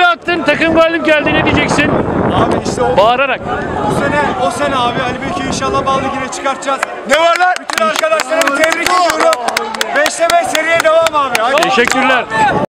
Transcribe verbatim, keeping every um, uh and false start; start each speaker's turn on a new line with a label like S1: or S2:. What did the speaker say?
S1: attın, takım galip geldi. Ne diyeceksin?
S2: Abi işte o,
S1: Bağırarak.
S2: bu sene, o sene abi Ali Bey'i inşallah Bal Ligi'ne çıkartacağız. Ne var lan? Bütün arkadaşlarımı tebrik ediyorum. beşte beş seriye devam abi. Hadi.
S1: Teşekkürler.